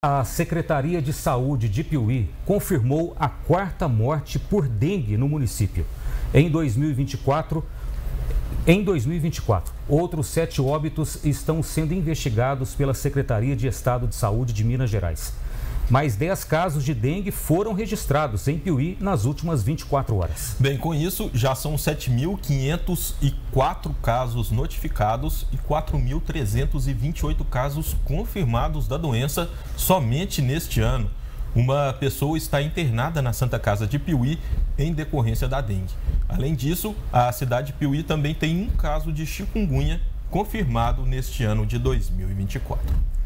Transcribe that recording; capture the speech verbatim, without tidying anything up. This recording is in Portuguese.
A Secretaria de Saúde de Piuí confirmou a quarta morte por dengue no município. Em dois mil e vinte e quatro, em dois mil e vinte e quatro, outros sete óbitos estão sendo investigados pela Secretaria de Estado de Saúde de Minas Gerais. Mais dez casos de dengue foram registrados em Piuí nas últimas vinte e quatro horas. Bem, com isso, já são sete mil quinhentos e quatro casos notificados e quatro mil trezentos e vinte e oito casos confirmados da doença somente neste ano. Uma pessoa está internada na Santa Casa de Piuí em decorrência da dengue. Além disso, a cidade de Piuí também tem um caso de chikungunya confirmado neste ano de dois mil e vinte e quatro.